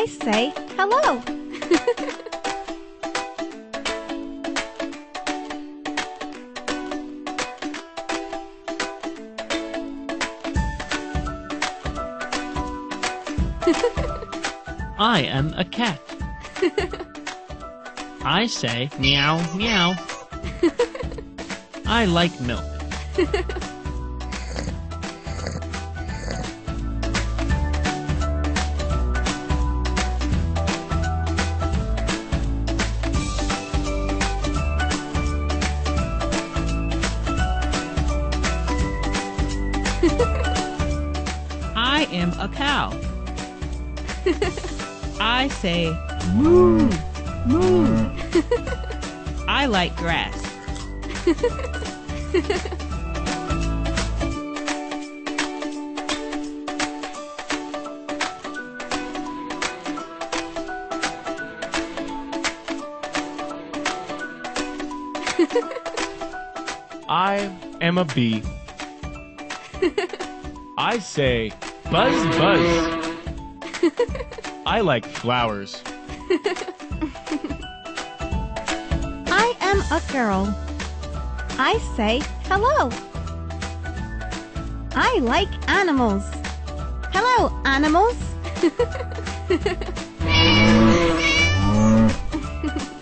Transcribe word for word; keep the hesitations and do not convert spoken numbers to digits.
I say hello. I am a cat. I say meow meow. I like milk. I am a cow. I say moo, moo. I like grass. I am a bee. I say buzz buzz. I like flowers. I am a girl. I say hello. I like animals. Hello, animals.